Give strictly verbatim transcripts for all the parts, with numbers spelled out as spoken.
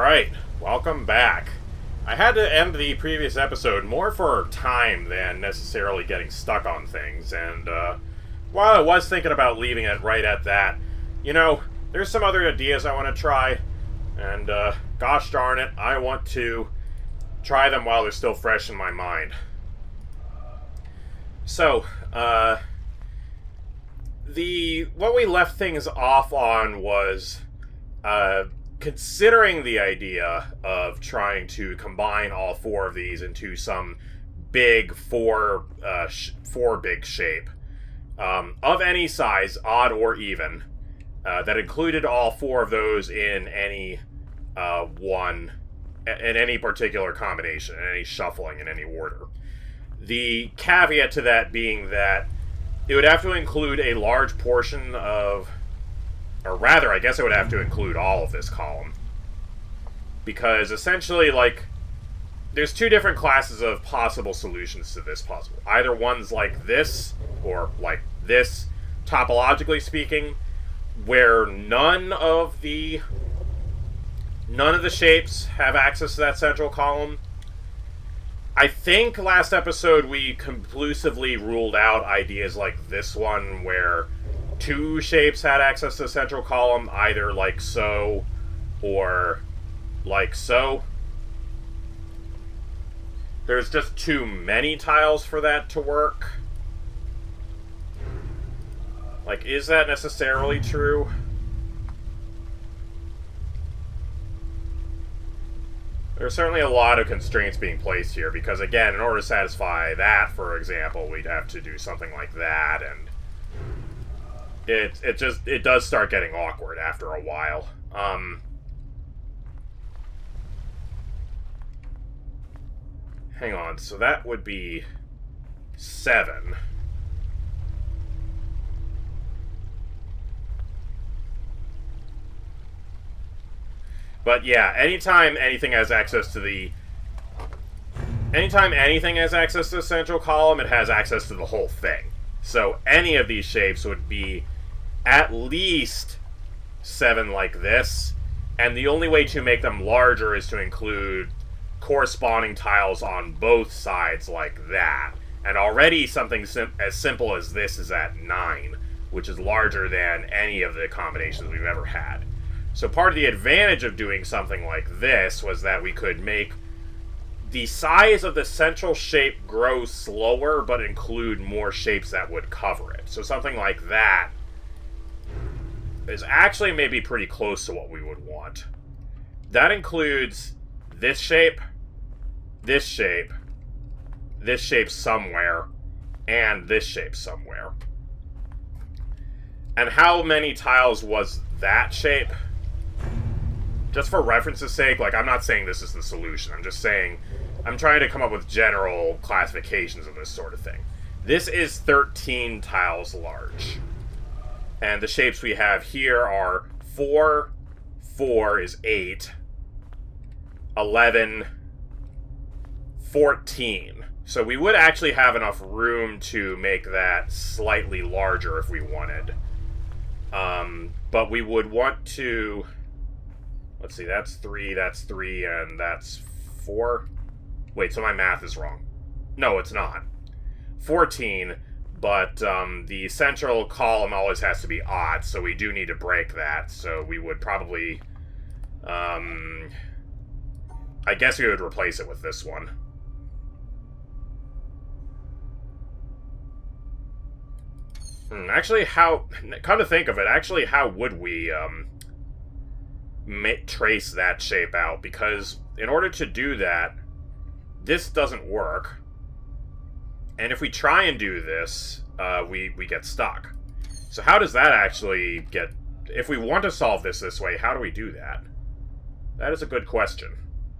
Alright, welcome back. I had to end the previous episode more for time than necessarily getting stuck on things, and uh, while I was thinking about leaving it right at that, you know, there's some other ideas I want to try, and uh, gosh darn it, I want to try them while they're still fresh in my mind. So, uh, the, what we left things off on was, uh, considering the idea of trying to combine all four of these into some big four, uh, sh four big shape, um, of any size, odd or even, uh, that included all four of those in any, uh, one, in any particular combination, in any shuffling, in any order. The caveat to that being that it would have to include a large portion of, or rather, I guess it would have to include all of this column. Because essentially, like, there's two different classes of possible solutions to this puzzle. Either one's like this, or like this, topologically speaking, where none of the none of the shapes have access to that central column. I think last episode we conclusively ruled out ideas like this one, where two shapes had access to the central column, either like so, or like so. There's just too many tiles for that to work. Like, is that necessarily true? There's certainly a lot of constraints being placed here, because again, in order to satisfy that, for example, we'd have to do something like that, and it it just it does start getting awkward after a while. Um, hang on, so that would be seven. But yeah, anytime anything has access to the... Anytime anything has access to the central column, it has access to the whole thing. So any of these shapes would be at least seven like this, and the only way to make them larger is to include corresponding tiles on both sides like that. And already something sim as simple as this is at nine, which is larger than any of the combinations we've ever had. So part of the advantage of doing something like this was that we could make the size of the central shape grow slower, but include more shapes that would cover it. So something like that is actually maybe pretty close to what we would want. That includes this shape, this shape, this shape somewhere, and this shape somewhere. And how many tiles was that shape? Just for reference's sake, like, I'm not saying this is the solution. I'm just saying, I'm trying to come up with general classifications of this sort of thing. This is thirteen tiles large. And the shapes we have here are four, four is eight, eleven, fourteen. So we would actually have enough room to make that slightly larger if we wanted. Um, but we would want to... Let's see, that's three, that's three, and that's four. Wait, so my math is wrong. No, it's not. fourteen, but um, the central column always has to be odd, so we do need to break that. So we would probably... Um, I guess we would replace it with this one. Hmm, actually, how... Come to think of it, actually, how would we... Um, trace that shape out, because in order to do that, this doesn't work, and if we try and do this, uh, we, we get stuck. So how does that actually get... If we want to solve this this way, how do we do that? That is a good question.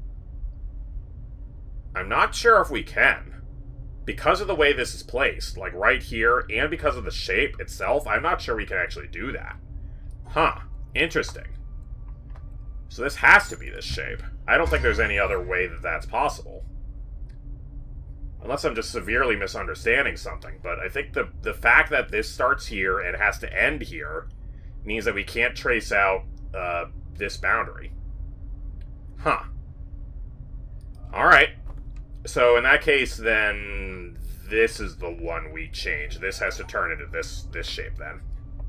I'm not sure if we can. Because of the way this is placed, like right here, and because of the shape itself, I'm not sure we can actually do that. Huh. Interesting. So this has to be this shape. I don't think there's any other way that that's possible. Unless I'm just severely misunderstanding something. But I think the, the fact that this starts here and has to end here means that we can't trace out uh, this boundary. Huh. Alright. So in that case, then this is the one we change. This has to turn into this this shape then.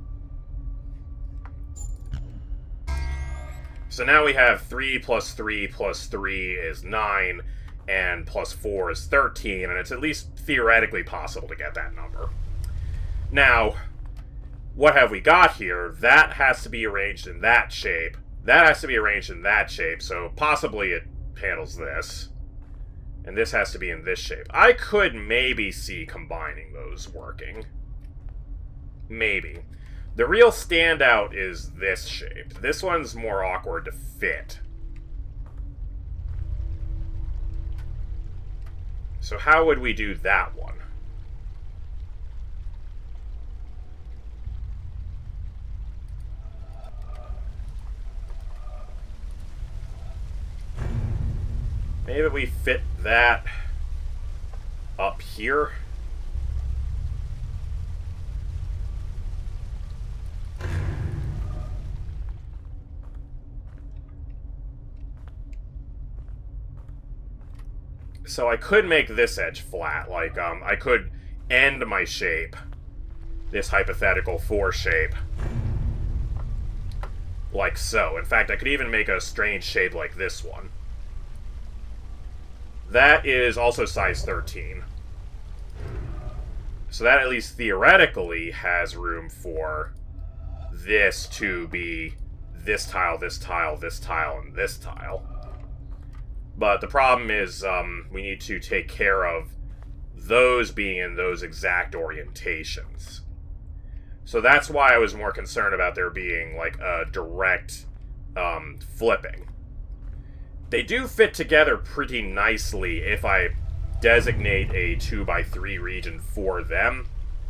So now we have three plus three plus three is nine, and plus four is thirteen, and it's at least theoretically possible to get that number. Now, what have we got here? That has to be arranged in that shape. That has to be arranged in that shape, so possibly it handles this. And this has to be in this shape. I could maybe see combining those working. Maybe. The real standout is this shape. This one's more awkward to fit. So how would we do that one? Maybe we fit that up here. So I could make this edge flat, like, um, I could end my shape, this hypothetical four shape, like so. In fact, I could even make a strange shape like this one. That is also size thirteen. So that at least theoretically has room for this to be this tile, this tile, this tile, and this tile. But the problem is um, we need to take care of those being in those exact orientations. So that's why I was more concerned about there being like a direct um, flipping. They do fit together pretty nicely if I designate a two by three region for them.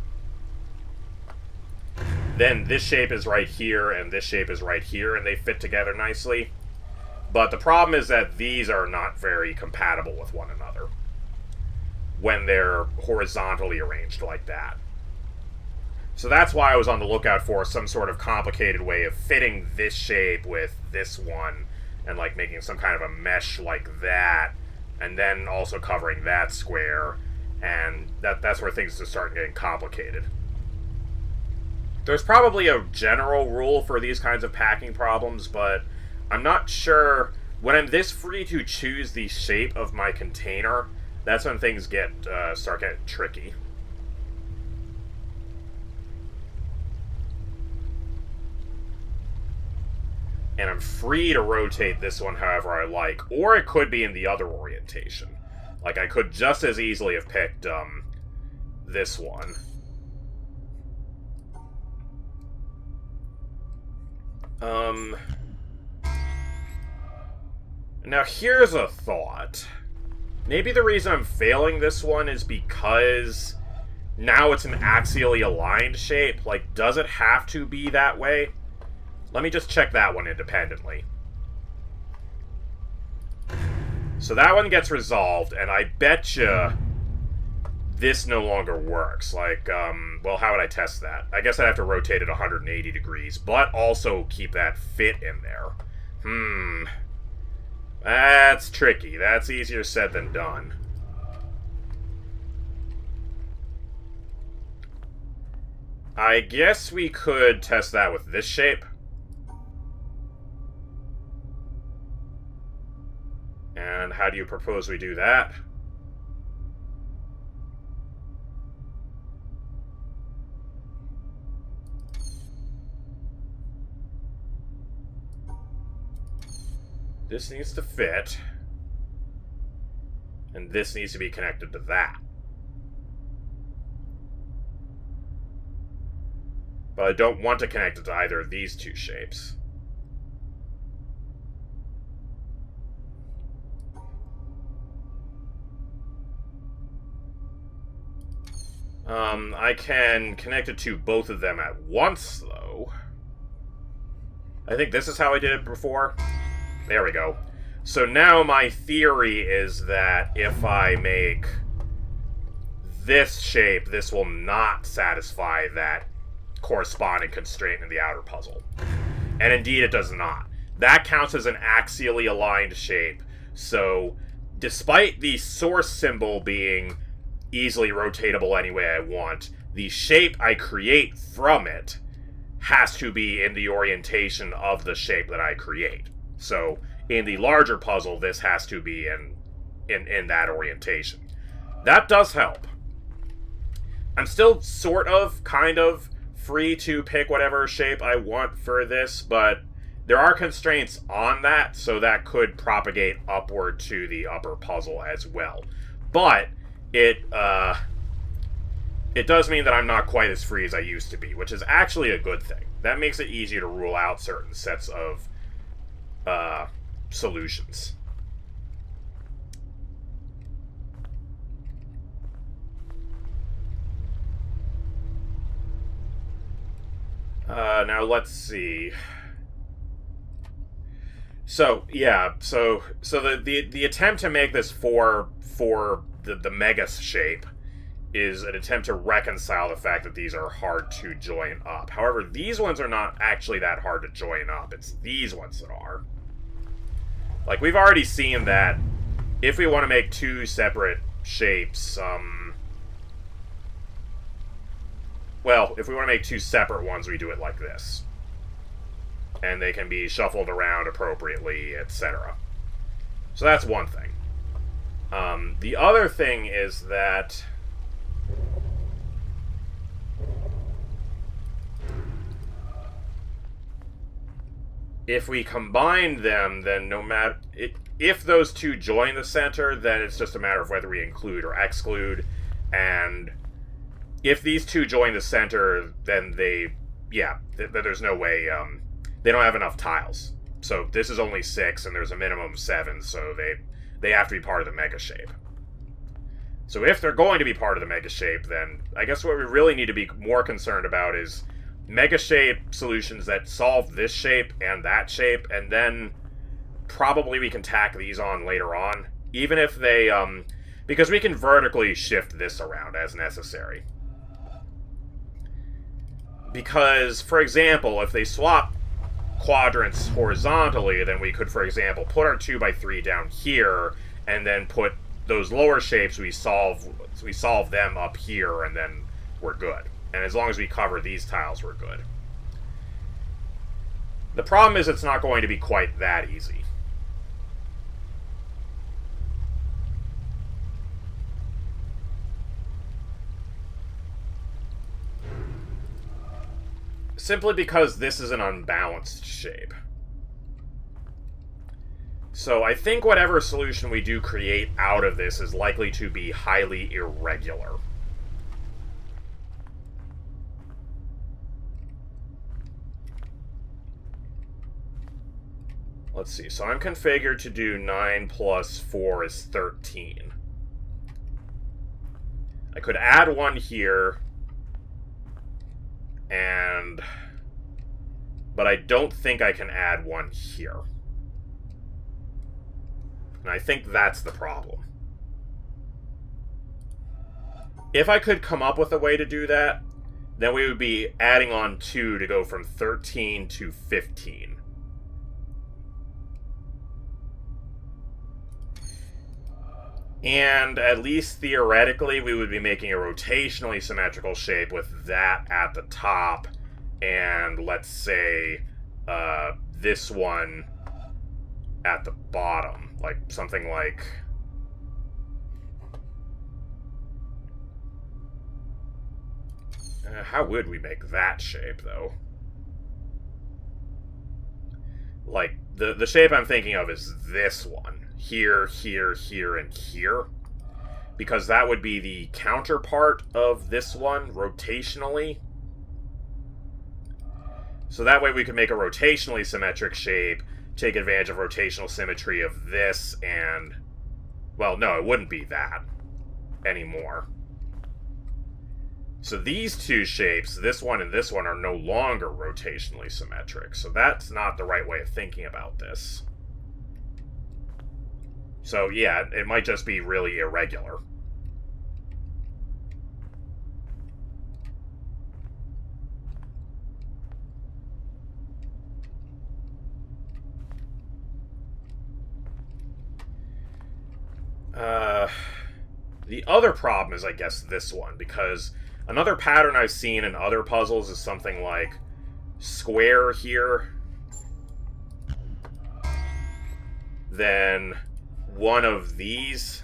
Then this shape is right here, and this shape is right here, and they fit together nicely. But the problem is that these are not very compatible with one another when they're horizontally arranged like that. So that's why I was on the lookout for some sort of complicated way of fitting this shape with this one, and like making some kind of a mesh like that, and then also covering that square, and that that's where things just start getting complicated. There's probably a general rule for these kinds of packing problems, but I'm not sure. When I'm this free to choose the shape of my container, that's when things get uh, start getting tricky. And I'm free to rotate this one however I like, or it could be in the other orientation. Like, I could just as easily have picked um, this one. Um... Now, here's a thought. Maybe the reason I'm failing this one is because now it's an axially aligned shape. Like, does it have to be that way? Let me just check that one independently. So that one gets resolved, and I betcha this no longer works. Like, um, well, how would I test that? I guess I'd have to rotate it one hundred eighty degrees, but also keep that fit in there. Hmm... That's tricky. That's easier said than done. I guess we could test that with this shape. And how do you propose we do that? This needs to fit. And this needs to be connected to that. But I don't want to connect it to either of these two shapes. Um, I can connect it to both of them at once, though. I think this is how I did it before. There we go. So now my theory is that if I make this shape, this will not satisfy that corresponding constraint in the outer puzzle. And indeed it does not. that counts as an axially aligned shape. So, despite the source symbol being easily rotatable any way I want, the shape I create from it has to be in the orientation of the shape that I create. So, in the larger puzzle, this has to be in, in, in that orientation. That does help. I'm still sort of, kind of, free to pick whatever shape I want for this, but there are constraints on that, so that could propagate upward to the upper puzzle as well. But it uh, it does mean that I'm not quite as free as I used to be, which is actually a good thing. That makes it easier to rule out certain sets of uh, solutions. Uh, now let's see. So yeah, so so the the the attempt to make this for for the the mega shape is an attempt to reconcile the fact that these are hard to join up. However, these ones are not actually that hard to join up. It's these ones that are. Like, we've already seen that if we want to make two separate shapes, um... well, if we want to make two separate ones, we do it like this. And they can be shuffled around appropriately, et cetera. So that's one thing. Um, the other thing is that if we combine them, then no matter... It, if those two join the center, then it's just a matter of whether we include or exclude. And if these two join the center, then they... Yeah, th there's no way... Um, they don't have enough tiles. So this is only six, and there's a minimum of seven, so they, they have to be part of the mega shape. So if they're going to be part of the mega shape, then I guess what we really need to be more concerned about is mega shape solutions that solve this shape and that shape, and then probably we can tack these on later on, even if they, um, because we can vertically shift this around as necessary. Because, for example, if they swap quadrants horizontally, then we could, for example, put our two by three down here, and then put those lower shapes, we solve, we solve them up here, and then we're good. And as long as we cover these tiles, we're good. The problem is it's not going to be quite that easy. Simply because this is an unbalanced shape. So I think whatever solution we do create out of this is likely to be highly irregular. Let's see, so I'm configured to do nine plus four is thirteen. I could add one here, and... but I don't think I can add one here. And I think that's the problem. If I could come up with a way to do that, then we would be adding on two to go from thirteen to fifteen. And at least theoretically, we would be making a rotationally symmetrical shape with that at the top, and let's say uh, this one at the bottom. Like, something like... Uh, how would we make that shape, though? Like, the, the shape I'm thinking of is this one. Here, here, here, and here. Because that would be the counterpart of this one, rotationally. So that way we could make a rotationally symmetric shape, take advantage of rotational symmetry of this, and... well, no, it wouldn't be that anymore. So these two shapes, this one and this one, are no longer rotationally symmetric. So that's not the right way of thinking about this. So yeah, it might just be really irregular. Uh, the other problem is, I guess, this one, because another pattern I've seen in other puzzles is something like square here, then one of these.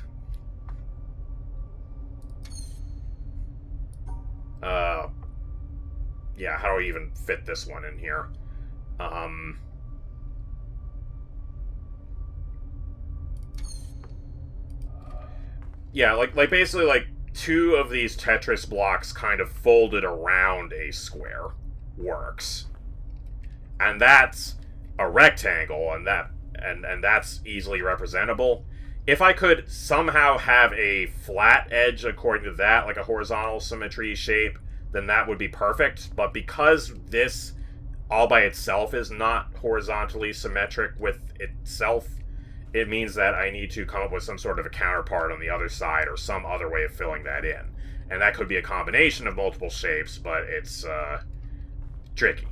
Uh, yeah, how do I even fit this one in here? Um... Yeah, like like basically like two of these Tetris blocks kind of folded around a square works. And that's a rectangle, and that and, and that's easily representable. If I could somehow have a flat edge according to that, like a horizontal symmetry shape, then that would be perfect. But because this all by itself is not horizontally symmetric with itself, it means that I need to come up with some sort of a counterpart on the other side or some other way of filling that in. And that could be a combination of multiple shapes, but it's uh, tricky.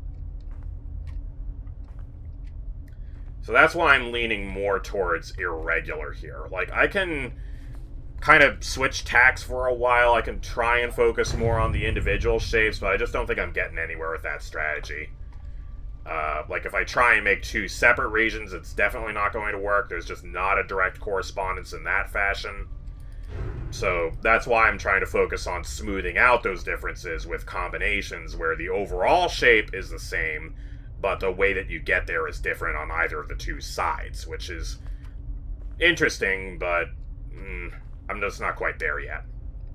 So that's why I'm leaning more towards irregular here. Like, I can kind of switch tacks for a while. I can try and focus more on the individual shapes, but I just don't think I'm getting anywhere with that strategy. Uh, like, if I try and make two separate regions, it's definitely not going to work. There's just not a direct correspondence in that fashion. So that's why I'm trying to focus on smoothing out those differences with combinations where the overall shape is the same, but the way that you get there is different on either of the two sides, which is interesting, but mm, I'm just not quite there yet.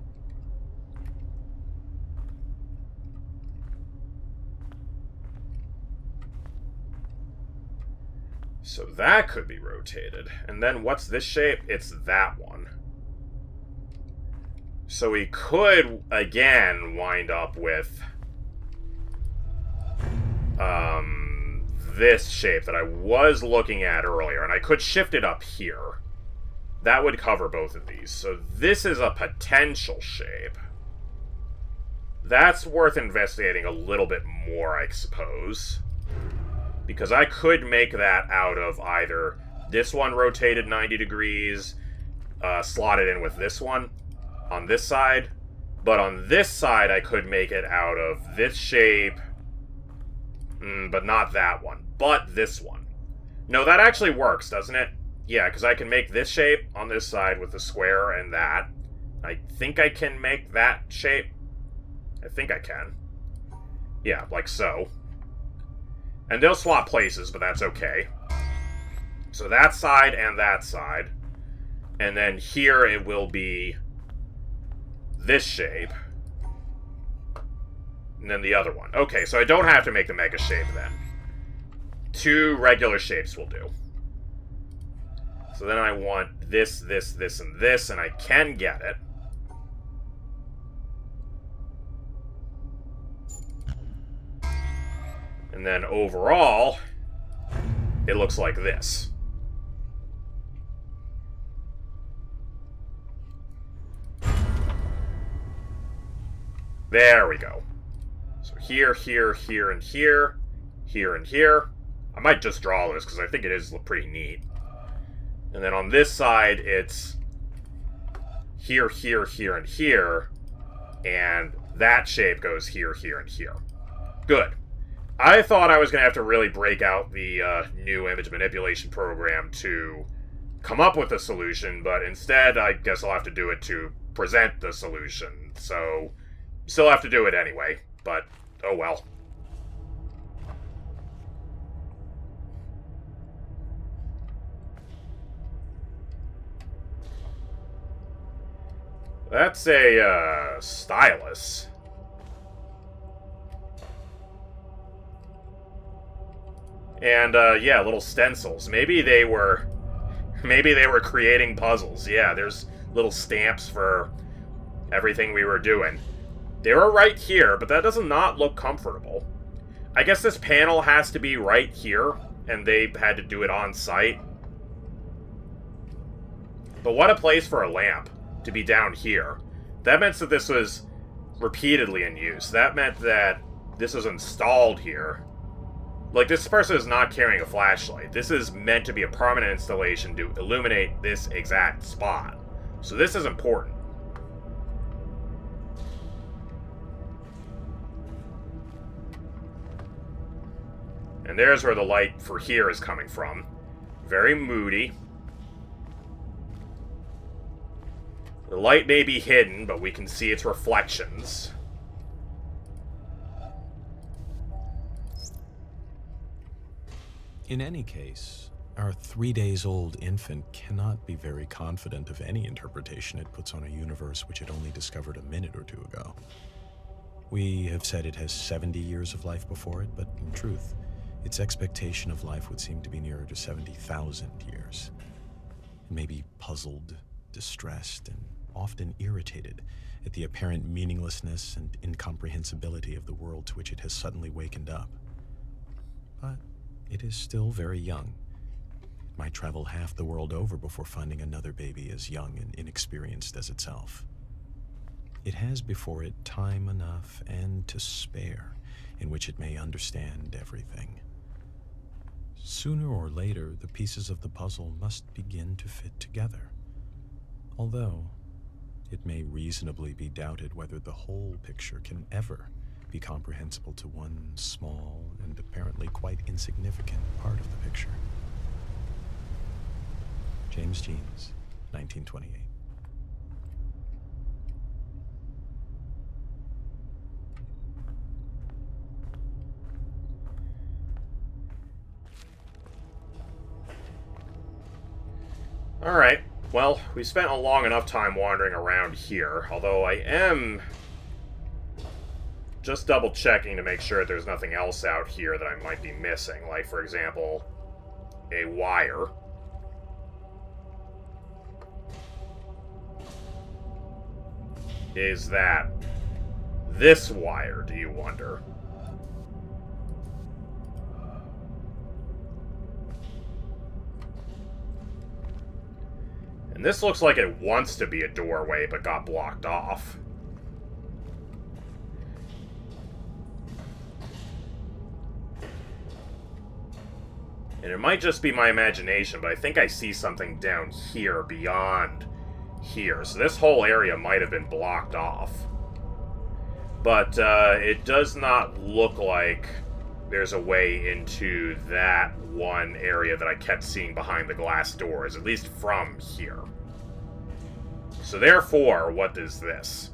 So that could be rotated. And then what's this shape? It's that one. So we could, again, wind up with um, this shape that I was looking at earlier. And I could shift it up here. That would cover both of these. So this is a potential shape. That's worth investigating a little bit more, I suppose. Because I could make that out of either this one rotated ninety degrees, uh, slotted in with this one on this side, but on this side I could make it out of this shape, mm, but not that one, but this one. No, that actually works, doesn't it? Yeah, because I can make this shape on this side with the square and that. I think I can make that shape. I think I can. Yeah, like so. And they'll swap places, but that's okay. So that side and that side. And then here it will be this shape. And then the other one. Okay, so I don't have to make the mega shape then. Two regular shapes will do. So then I want this, this, this, and this, and I can get it. And then overall, it looks like this. There we go. So here, here, here, and here. Here and here. I might just draw this because I think it is pretty neat. And then on this side, it's here, here, here, and here. And that shape goes here, here, and here. Good. I thought I was going to have to really break out the uh, new image manipulation program to come up with a solution, but instead I guess I'll have to do it to present the solution. So, still have to do it anyway, but oh well. That's a uh, stylus. And, uh, yeah, little stencils. Maybe they were... Maybe they were creating puzzles. Yeah, there's little stamps for everything we were doing. They were right here, but that does not look comfortable. I guess this panel has to be right here, and they had to do it on site. But what a place for a lamp, to be down here. That meant that this was repeatedly in use. That meant that this was installed here. Like, this person is not carrying a flashlight. This is meant to be a permanent installation to illuminate this exact spot. So this is important. And there's where the light for here is coming from. Very moody. The light may be hidden, but we can see its reflections. In any case, our three days old infant cannot be very confident of any interpretation it puts on a universe which it only discovered a minute or two ago. We have said it has seventy years of life before it, but in truth, its expectation of life would seem to be nearer to seventy thousand years. It may be puzzled, distressed, and often irritated at the apparent meaninglessness and incomprehensibility of the world to which it has suddenly wakened up. But it is still very young. It might travel half the world over before finding another baby as young and inexperienced as itself. It has before it time enough and to spare in which it may understand everything. Sooner or later, the pieces of the puzzle must begin to fit together, although it may reasonably be doubted whether the whole picture can ever be comprehensible to one small and apparently quite insignificant part of the picture. James Jeans, nineteen twenty-eight. Alright, well, we spent a long enough time wandering around here, although I am just double-checking to make sure there's nothing else out here that I might be missing, like, for example, a wire. Is that this wire, do you wonder? And this looks like it wants to be a doorway, but got blocked off. And it might just be my imagination, but I think I see something down here beyond here. So this whole area might have been blocked off. But uh, it does not look like there's a way into that one area that I kept seeing behind the glass doors, at least from here. So therefore, what is this?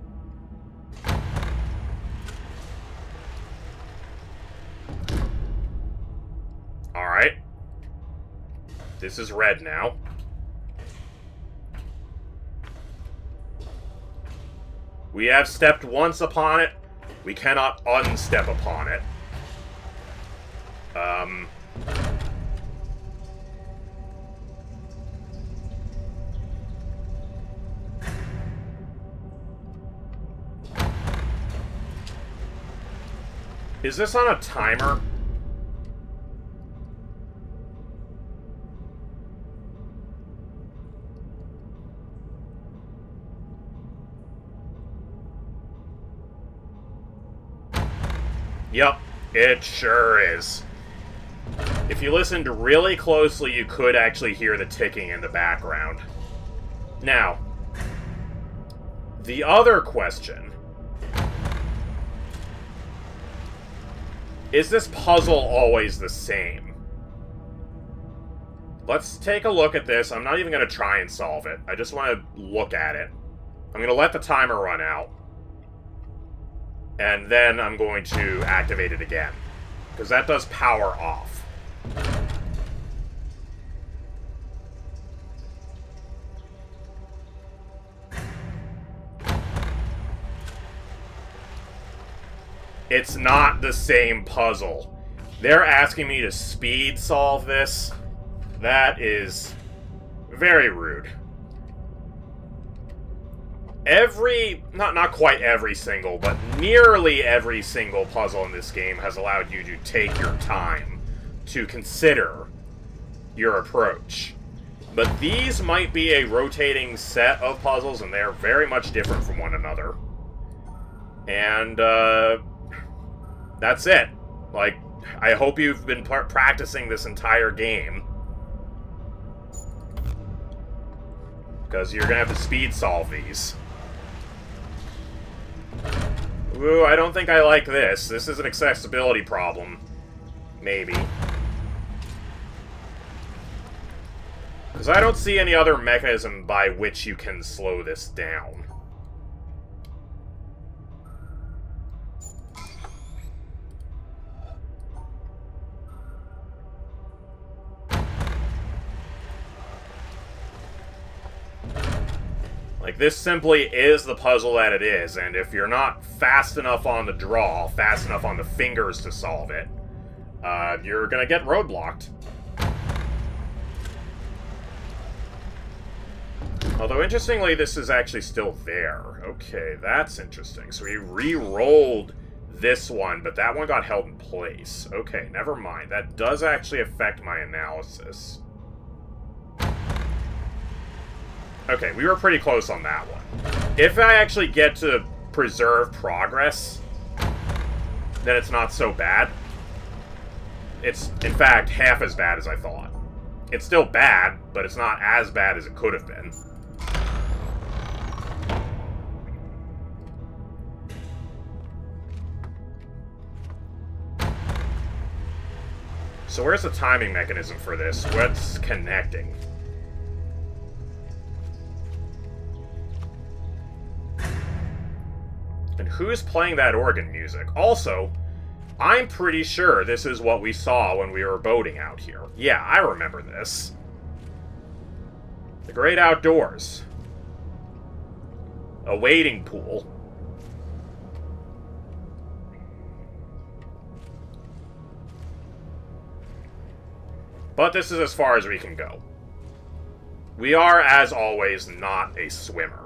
Alright. This is red now. We have stepped once upon it. We cannot unstep upon it. Um... Is this on a timer? Yep, it sure is. If you listened really closely, you could actually hear the ticking in the background. Now, the other question... Is this puzzle always the same? Let's take a look at this. I'm not even going to try and solve it. I just want to look at it. I'm going to let the timer run out. And then I'm going to activate it again. Because that does power off. It's not the same puzzle. They're asking me to speed solve this. That is very rude. Every, not not quite every single, but nearly every single puzzle in this game has allowed you to take your time to consider your approach. But these might be a rotating set of puzzles, and they're very much different from one another. And, uh... that's it. Like, I hope you've been pr practicing this entire game. Because you're gonna have to speed solve these. Ooh, I don't think I like this. This is an accessibility problem. Maybe. Because I don't see any other mechanism by which you can slow this down. Like, this simply is the puzzle that it is, and if you're not fast enough on the draw, fast enough on the fingers to solve it, uh, you're gonna get roadblocked. Although, interestingly, this is actually still there. Okay, that's interesting. So we re-rolled this one, but that one got held in place. Okay, never mind. That does actually affect my analysis. Okay, we were pretty close on that one. If I actually get to preserve progress, then it's not so bad. It's, in fact, half as bad as I thought. It's still bad, but it's not as bad as it could have been. So where's the timing mechanism for this? What's connecting? And who's playing that organ music? Also, I'm pretty sure this is what we saw when we were boating out here. Yeah, I remember this. The great outdoors. A wading pool. But this is as far as we can go. We are, as always, not a swimmer.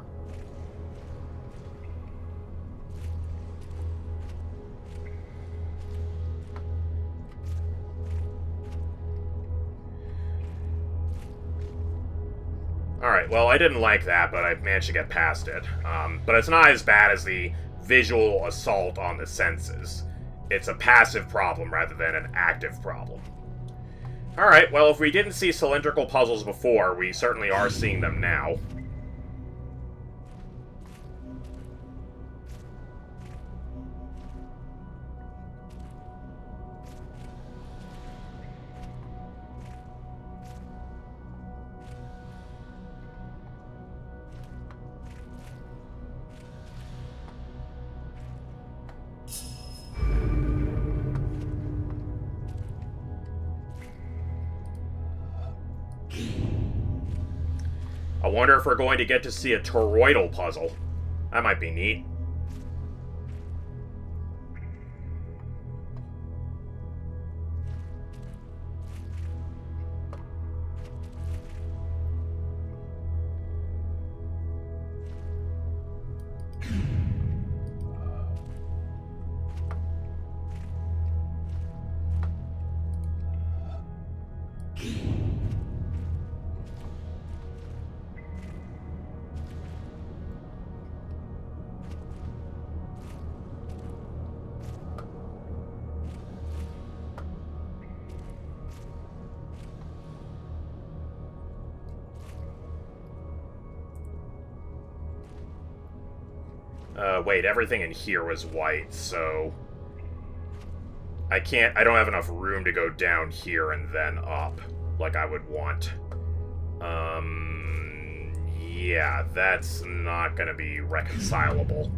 Alright, well, I didn't like that, but I managed to get past it. Um, but it's not as bad as the visual assault on the senses. It's a passive problem rather than an active problem. Alright, well, if we didn't see cylindrical puzzles before, we certainly are seeing them now. I wonder if we're going to get to see a toroidal puzzle. That might be neat. Uh, wait, everything in here was white, so... I can't... I don't have enough room to go down here and then up, like I would want. Um... Yeah, that's not gonna be reconcilable.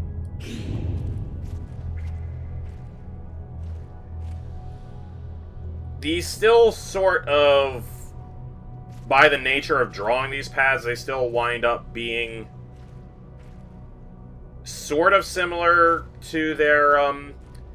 These still sort of... By the nature of drawing these paths, they still wind up being... sort of similar to their um,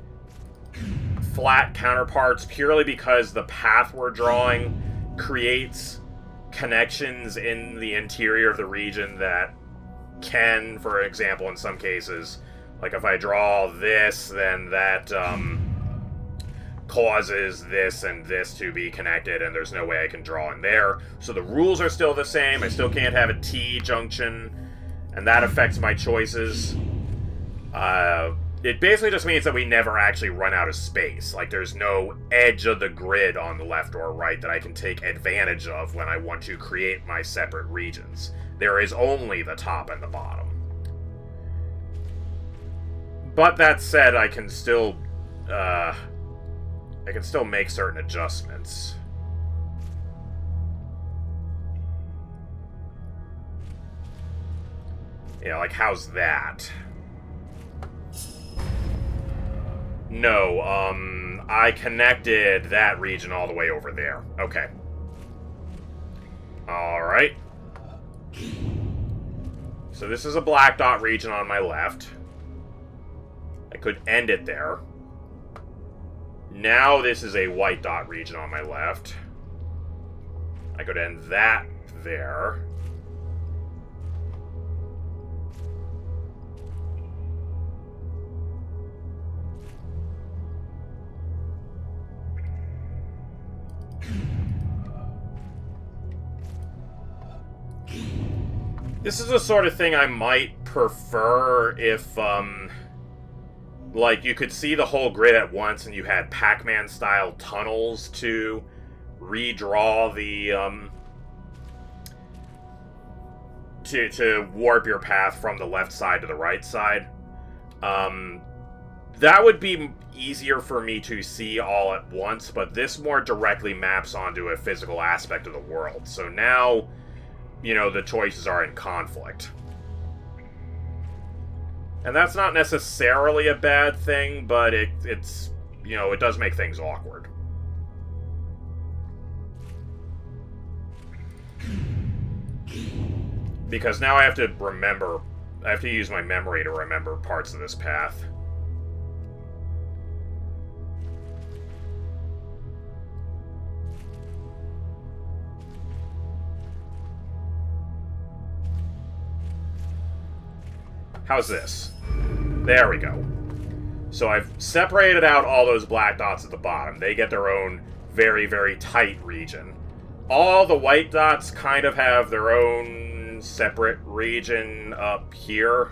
flat counterparts, purely because the path we're drawing creates connections in the interior of the region that can, for example, in some cases, like if I draw this, then that um, causes this and this to be connected, and there's no way I can draw in there. So the rules are still the same. I still can't have a T junction, and that affects my choices. Uh, it basically just means that we never actually run out of space. Like, there's no edge of the grid on the left or right that I can take advantage of when I want to create my separate regions. There is only the top and the bottom. But that said, I can still, uh... I can still make certain adjustments. Yeah, like, how's that? No, um, I connected that region all the way over there. Okay. Alright. So this is a black dot region on my left. I could end it there. Now this is a white dot region on my left. I could end that there. This is the sort of thing I might prefer if, um... like, you could see the whole grid at once and you had Pac-Man style tunnels to redraw the, um... To, to warp your path from the left side to the right side. Um... That would be easier for me to see all at once, but this more directly maps onto a physical aspect of the world. So now, you know, the choices are in conflict. And that's not necessarily a bad thing, but it, it's, you know, it does make things awkward. Because now I have to remember, I have to use my memory to remember parts of this path. How's this? There we go. So I've separated out all those black dots at the bottom. They get their own very, very tight region. All the white dots kind of have their own separate region up here.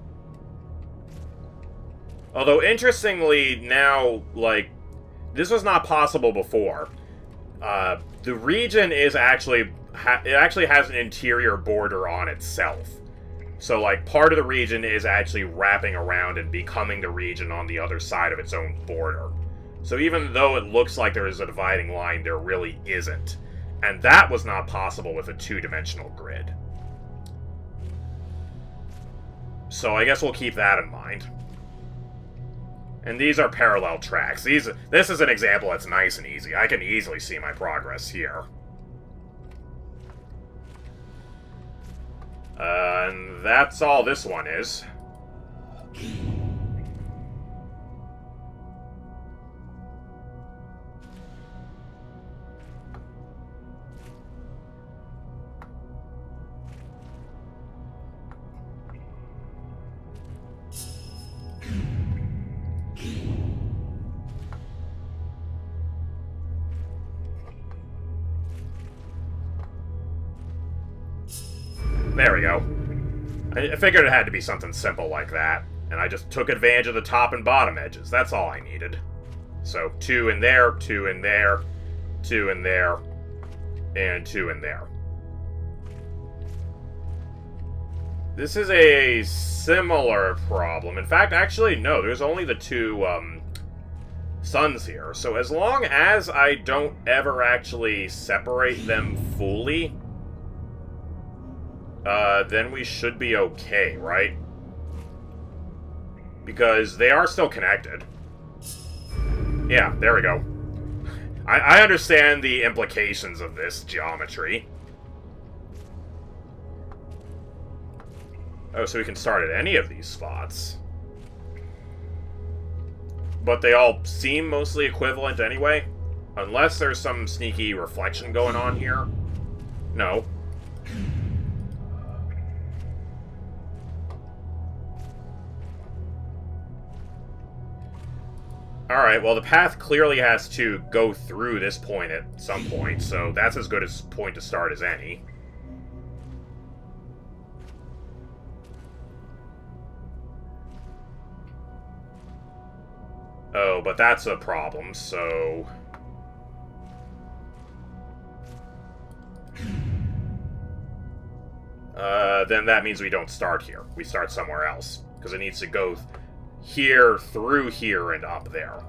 Although, interestingly, now, like, this was not possible before. Uh, the region is actually... Ha it actually has an interior border on itself. So, like, part of the region is actually wrapping around and becoming the region on the other side of its own border. So even though it looks like there is a dividing line, there really isn't. And that was not possible with a two-dimensional grid. So I guess we'll keep that in mind. And these are parallel tracks. These, this is an example that's nice and easy. I can easily see my progress here. Uh, and that's all this one is. There we go. I figured it had to be something simple like that, and I just took advantage of the top and bottom edges. That's all I needed. So, two in there, two in there, two in there, and two in there. This is a similar problem. In fact, actually, no, there's only the two um, suns here. So as long as I don't ever actually separate them fully... Uh, then we should be okay, right? Because they are still connected. Yeah, there we go. I, I understand the implications of this geometry. Oh, so we can start at any of these spots. But they all seem mostly equivalent anyway. Unless there's some sneaky reflection going on here. No. Alright, well the path clearly has to go through this point at some point, so that's as good a point to start as any. Oh, but that's a problem, so... Uh, then that means we don't start here. We start somewhere else. Because it needs to go th here, through here, and up there.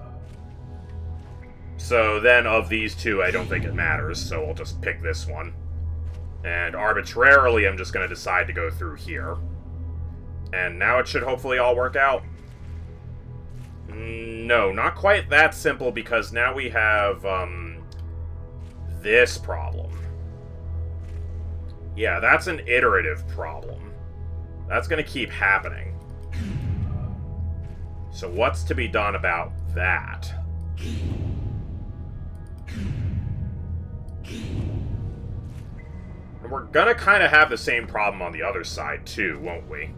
So then, of these two, I don't think it matters, so we'll just pick this one. And arbitrarily, I'm just going to decide to go through here. And now it should hopefully all work out. No, not quite that simple, because now we have, um, this problem. Yeah, that's an iterative problem. That's going to keep happening. So what's to be done about that? And we're going to kind of have the same problem on the other side, too, won't we?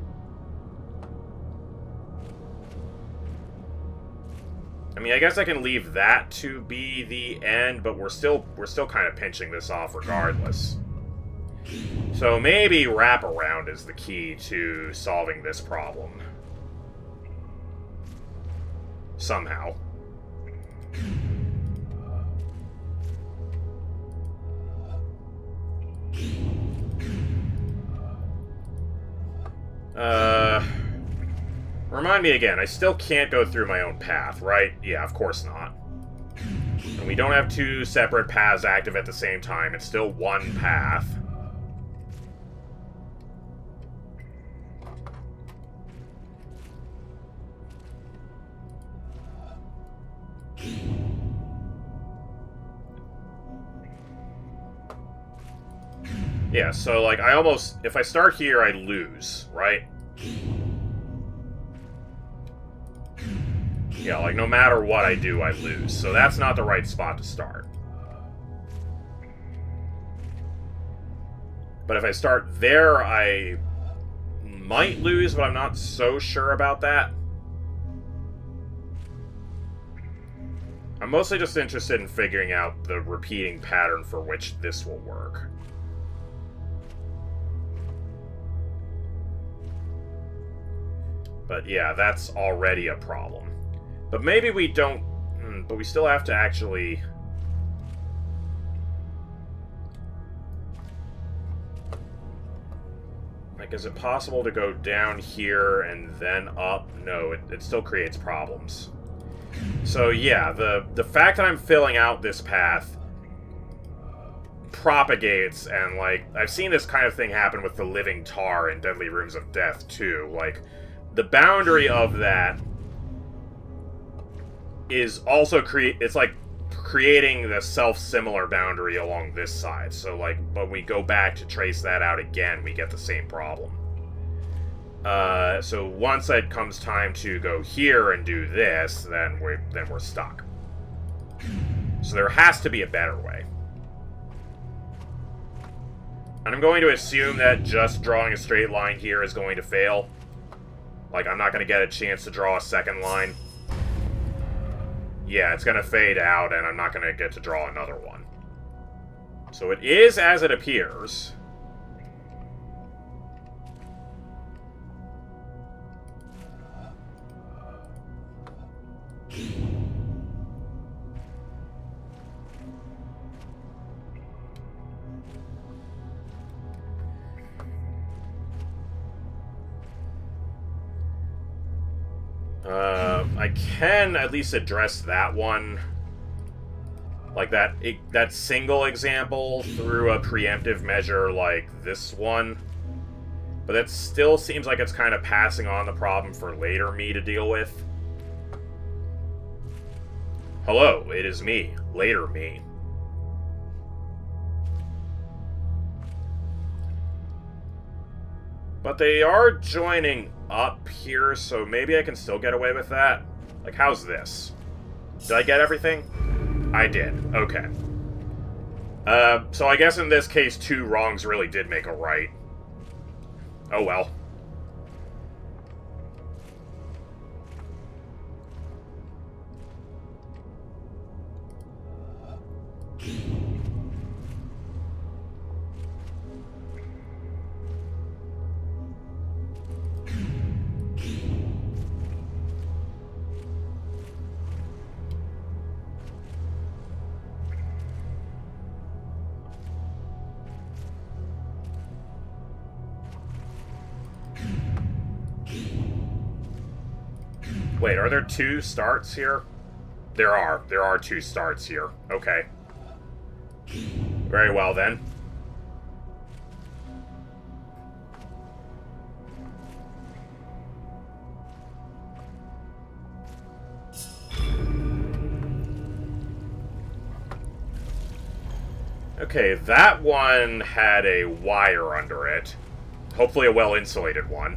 I mean, I guess I can leave that to be the end, but we're still we're still kind of pinching this off regardless. So maybe wraparound is the key to solving this problem. Somehow. Uh... Remind me again, I still can't go through my own path, right? Yeah, of course not. And we don't have two separate paths active at the same time. It's still one path. Yeah, so, like, I almost... If I start here, I lose, right? Yeah, like, no matter what I do, I lose. So that's not the right spot to start. But if I start there, I might lose, but I'm not so sure about that. I'm mostly just interested in figuring out the repeating pattern for which this will work. But yeah, that's already a problem. But maybe we don't... Hmm, but we still have to actually... Like, is it possible to go down here and then up? No, it, it still creates problems. So yeah, the, the fact that I'm filling out this path propagates, and, like, I've seen this kind of thing happen with the living tar in Deadly Rooms of Death, too. Like, the boundary of that is also create. It's like creating the self-similar boundary along this side. So, like, when we go back to trace that out again, we get the same problem. Uh, so once it comes time to go here and do this, then we're then we're stuck. So there has to be a better way. And I'm going to assume that just drawing a straight line here is going to fail. Like, I'm not going to get a chance to draw a second line. Yeah, it's going to fade out, and I'm not going to get to draw another one. So it is as it appears. Uh, I can at least address that one, like that it, that single example, through a preemptive measure like this one, but that still seems like it's kind of passing on the problem for later me to deal with. Hello, it is me, later me. But they are joining up here, so maybe I can still get away with that. Like, how's this? Did I get everything? I did. Okay. Uh, so I guess in this case, two wrongs really did make a right. Oh well. Wait, are there two starts here? There are. There are two starts here. Okay. Very well, then. Okay, that one had a wire under it. Hopefully a well-insulated one.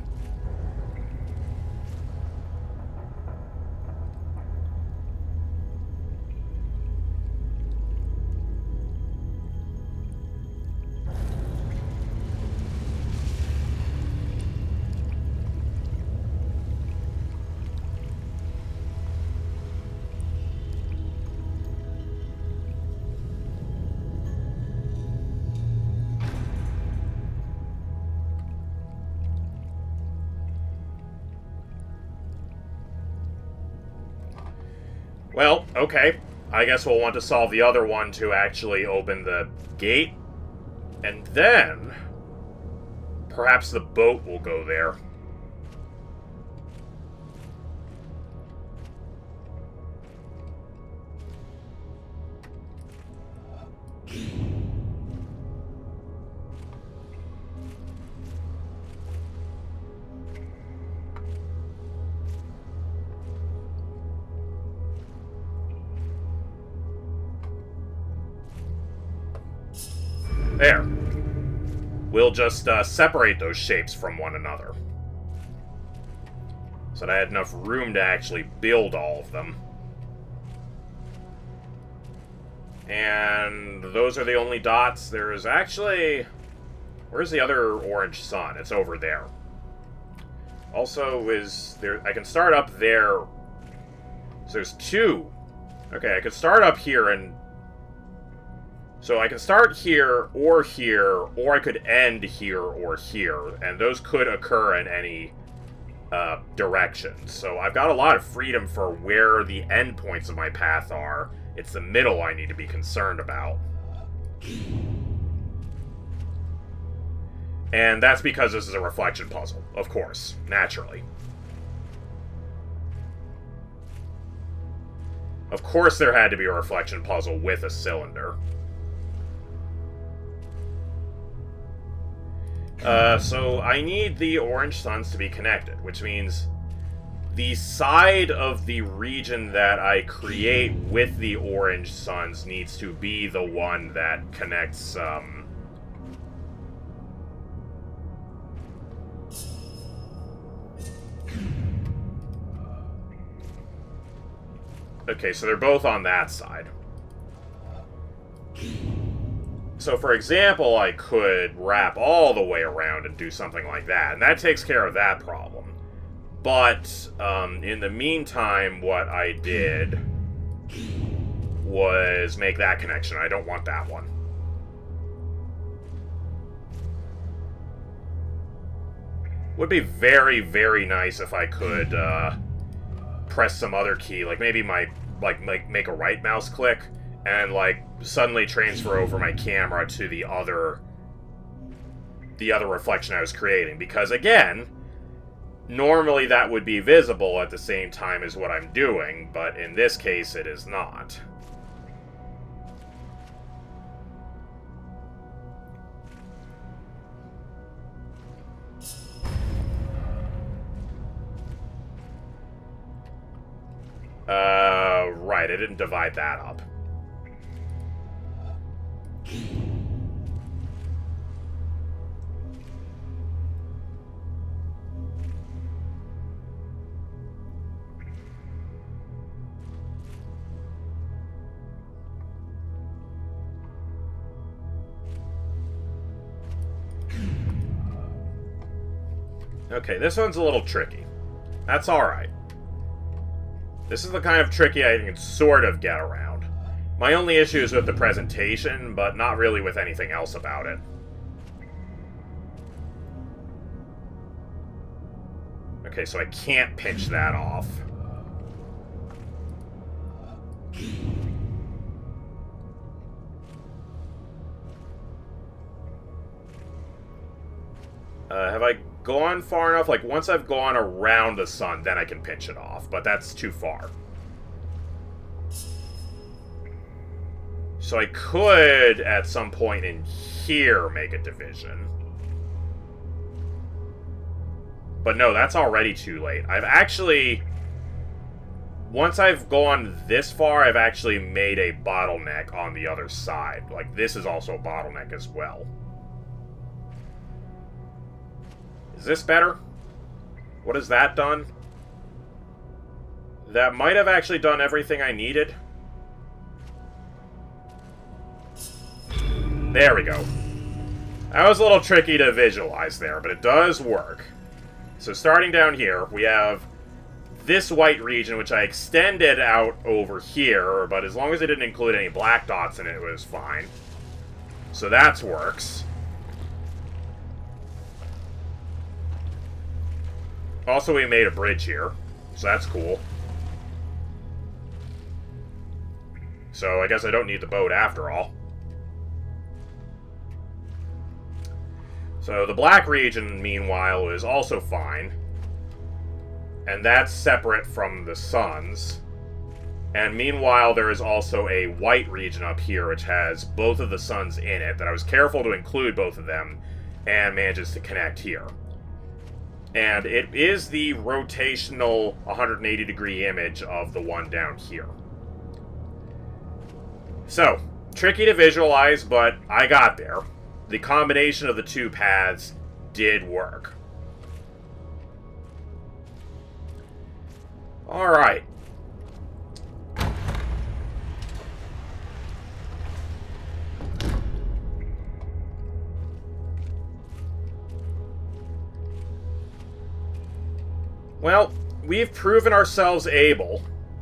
Well, okay. I guess we'll want to solve the other one to actually open the gate. And then... perhaps the boat will go there. There. We'll just uh, separate those shapes from one another. So that I had enough room to actually build all of them. And those are the only dots. There's actually... where's the other orange sun? It's over there. Also, is there... I can start up there. So there's two. Okay, I could start up here and... so I can start here, or here, or I could end here or here, and those could occur in any uh, direction. So I've got a lot of freedom for where the endpoints of my path are. It's the middle I need to be concerned about. And that's because this is a reflection puzzle, of course, naturally. Of course there had to be a reflection puzzle with a cylinder. Uh, so I need the orange suns to be connected, which means the side of the region that I create with the orange suns needs to be the one that connects, um... okay, so they're both on that side. So, for example, I could wrap all the way around and do something like that, and that takes care of that problem. But, um, in the meantime, what I did was make that connection. I don't want that one. Would be very, very nice if I could, uh, press some other key, like maybe my, like, make, make a right mouse click, and, like, suddenly transfer over my camera to the other the other reflection I was creating. Because, again, normally that would be visible at the same time as what I'm doing, but in this case it is not. Uh, right, I didn't divide that up. Okay, this one's a little tricky. That's alright. This is the kind of tricky I can sort of get around. My only issue is with the presentation, but not really with anything else about it. Okay, so I can't pinch that off. Uh, have I gone far enough, like, once I've gone around the sun, then I can pinch it off, but that's too far. So I could, at some point in here, make a division. But no, that's already too late. I've actually... Once I've gone this far, I've actually made a bottleneck on the other side. Like, this is also a bottleneck as well. Is this better? What has that done? That might have actually done everything I needed. There we go. That was a little tricky to visualize there, but it does work. So starting down here, we have this white region, which I extended out over here, but as long as it didn't include any black dots in it, it was fine. So that works. Also, we made a bridge here, so that's cool. So I guess I don't need the boat after all. So the black region, meanwhile, is also fine. And that's separate from the suns. And meanwhile, there is also a white region up here, which has both of the suns in it, that I was careful to include both of them, and manages to connect here. And it is the rotational one hundred eighty degree image of the one down here. So, tricky to visualize, but I got there. The combination of the two paths did work. Alright. Well, we've proven ourselves able.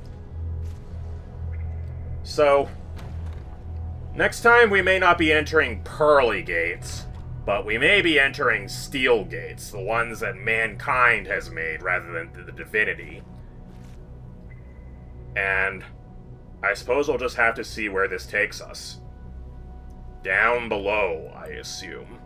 So, next time we may not be entering pearly gates, but we may be entering steel gates, the ones that mankind has made rather than the divinity. And I suppose we'll just have to see where this takes us. Down below, I assume.